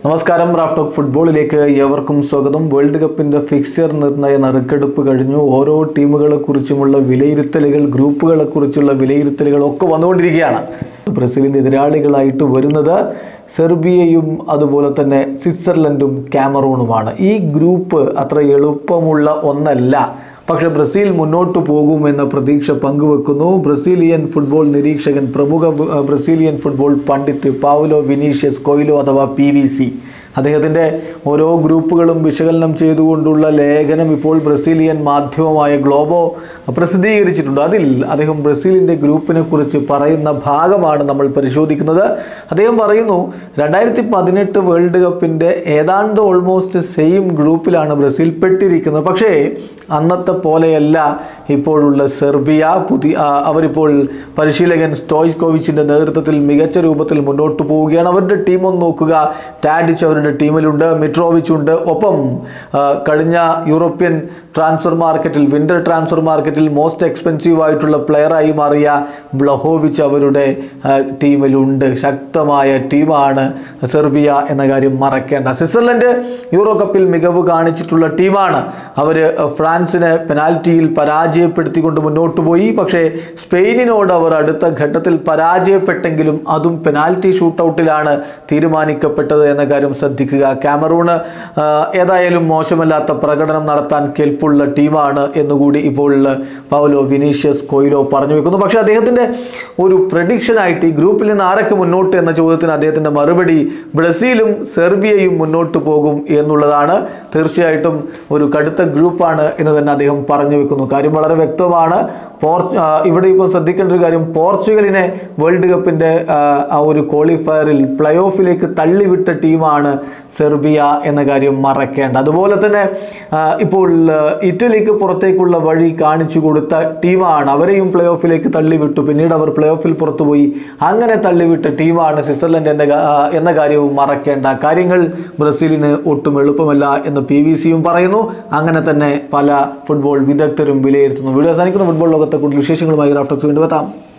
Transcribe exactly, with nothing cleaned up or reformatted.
നമസ്കാരം. Raf talk ഫുട്ബോളിലേക്ക് ഏവർക്കും സ്വാഗതം. വേൾഡ് കപ്പിൻ്റെ ഫിക്സർ നിർണയ നറുക്കെടുപ്പ് കഴിഞ്ഞു. ഓരോ ടീമുകളെക്കുറിച്ചുമുള്ള വിലയിരുത്തലുകൾ, ഗ്രൂപ്പുകളെക്കുറിച്ചുള്ള വിലയിരുത്തലുകൾ ഒക്കെ വന്നുകൊണ്ടിരിക്കുകയാണ്. ബ്രസീലിൻ്റെ എതിരാളികളായിട്ട് വരുന്നത് സെർബിയയും അതുപോലെ തന്നെ സ്വിറ്റ്സർലൻഡും കാമറൂണുമാണ്. ഈ ഗ്രൂപ്പ് അത്ര എളുപ്പമുള്ള ഒന്നല്ല. പക്ഷേ ബ്രസീൽ മുന്നോട്ട് പോകുമെന്ന പ്രതീക്ഷ പങ്കുവെക്കുന്നു ബ്രസീലിയൻ ഫുട്ബോൾ നിരീക്ഷകൻ, പ്രമുഖ Brazilian football pundit Paulo Vinicius Coelho അഥവാ പി വി സി. അദ്ദേഹത്തിൻ്റെ ഓരോ ഗ്രൂപ്പുകളും വിശകലനം ചെയ്തുകൊണ്ടുള്ള ലേഖനം ഇപ്പോൾ ബ്രസീലിയൻ മാധ്യമമായ ഗ്ലോബോ പ്രസിദ്ധീകരിച്ചിട്ടുണ്ട്. അതിൽ അദ്ദേഹം ബ്രസീലിൻ്റെ ഗ്രൂപ്പിനെ കുറിച്ച് പറയുന്ന ഭാഗമാണ് നമ്മൾ പരിശോധിക്കുന്നത്. അദ്ദേഹം പറയുന്നു, രണ്ടായിരത്തി പതിനെട്ട് വേൾഡ് കപ്പിൻ്റെ ഏതാണ്ട് ഓൾമോസ്റ്റ് സെയിം ഗ്രൂപ്പിലാണ് ബ്രസീൽ പെട്ടിരിക്കുന്നത്. പക്ഷേ അന്നത്തെ പോലെയല്ല ഇപ്പോഴുള്ള സെർബിയ. പുതിയ അവരിപ്പോൾ പരിശീലകൻ സ്റ്റോയ്കോവിച്ചിൻ്റെ നേതൃത്വത്തിൽ മികച്ച രൂപത്തിൽ മുന്നോട്ട് പോവുകയാണ്. അവരുടെ ടീം ഒന്ന് നോക്കുക. ടാഡിച്ച് അവരുടെ ടീമിലുണ്ട്, മിട്രോവിച്ച് ഉണ്ട്. ഒപ്പം കഴിഞ്ഞ യൂറോപ്യൻ ട്രാൻസ്ഫർ മാർക്കറ്റിൽ, വിൻ്റർ ട്രാൻസ്ഫർ മാർക്കറ്റിൽ മോസ്റ്റ് എക്സ്പെൻസീവ് ആയിട്ടുള്ള പ്ലെയറായി മാറിയ വ്ളഹോവിച്ച് അവരുടെ ടീമിലുണ്ട്. ശക്തമായ ടീമാണ് സെർബിയ എന്ന കാര്യം മറക്കേണ്ട. സ്വിറ്റ്സർലൻഡ് യൂറോ കപ്പിൽ മികവ് കാണിച്ചിട്ടുള്ള ടീമാണ്. അവർ ഫ്രാൻസിനെ പെനാൽറ്റിയിൽ പരാജയപ്പെടുത്തിക്കൊണ്ട് മുന്നോട്ട് പോയി. പക്ഷേ സ്പെയിനിനോട് അവർ അടുത്ത ഘട്ടത്തിൽ പരാജയപ്പെട്ടെങ്കിലും അതും പെനാൽറ്റി ഷൂട്ടൗട്ടിലാണ് തീരുമാനിക്കപ്പെട്ടത് എന്ന കാര്യം ശ്രദ്ധിക്കുക. കാമറൂണ് ഏതായാലും മോശമല്ലാത്ത പ്രകടനം നടത്താൻ കെൽപ്പുള്ള ടീമാണ് എന്നുകൂടി ഇപ്പോൾ പൗലോ വിനീഷ്യസ് കൊയ്ലോ പറഞ്ഞു വെക്കുന്നു. പക്ഷേ അദ്ദേഹത്തിൻ്റെ ഒരു പ്രഡിക്ഷനായിട്ട് ഈ ഗ്രൂപ്പിൽ നിന്ന് ആരൊക്കെ മുന്നോട്ട് എന്ന ചോദ്യത്തിന് അദ്ദേഹത്തിൻ്റെ മറുപടി ബ്രസീലും സെർബിയയും മുന്നോട്ട് പോകും എന്നുള്ളതാണ്. തീർച്ചയായിട്ടും ഒരു കടുത്ത ഗ്രൂപ്പാണ് എന്ന് തന്നെ അദ്ദേഹം പറഞ്ഞു വെക്കുന്നു. കാര്യം വളരെ വ്യക്തമാണ്. പോർ ഇവിടെ ഇപ്പോൾ ശ്രദ്ധിക്കേണ്ട ഒരു കാര്യം, പോർച്ചുഗലിനെ വേൾഡ് കപ്പിൻ്റെ ആ ഒരു ക്വാളിഫയറിൽ പ്ലേ ഓഫിലേക്ക് തള്ളിവിട്ട ടീമാണ് സെർബിയ എന്ന കാര്യം മറക്കേണ്ട. അതുപോലെ തന്നെ ഇപ്പോൾ ഇറ്റലിക്ക് പുറത്തേക്കുള്ള വഴി കാണിച്ചു കൊടുത്ത ടീമാണ്. അവരെയും പ്ലേ ഓഫിലേക്ക് തള്ളിവിട്ടു. പിന്നീട് അവർ പ്ലേ ഓഫിൽ പുറത്തുപോയി. അങ്ങനെ തള്ളിവിട്ട ടീമാണ് സ്വിറ്റ്സർലൻഡ് എന്ന എന്ന കാര്യവും മറക്കേണ്ട. കാര്യങ്ങൾ ബ്രസീലിന് ഒട്ടും എളുപ്പമല്ല എന്ന് പി വി സിയും പറയുന്നു. അങ്ങനെ തന്നെ പല ഫുട്ബോൾ വിദഗ്ധരും വിലയിരുത്തുന്നു. വീഡിയോ അവസാനിക്കുന്ന ഫുട്ബോൾ ലോകത്തെ കൂടുതൽ വിശേഷങ്ങളുമായി റാഫ് ടോക്സ് വീണ്ടും എത്താം.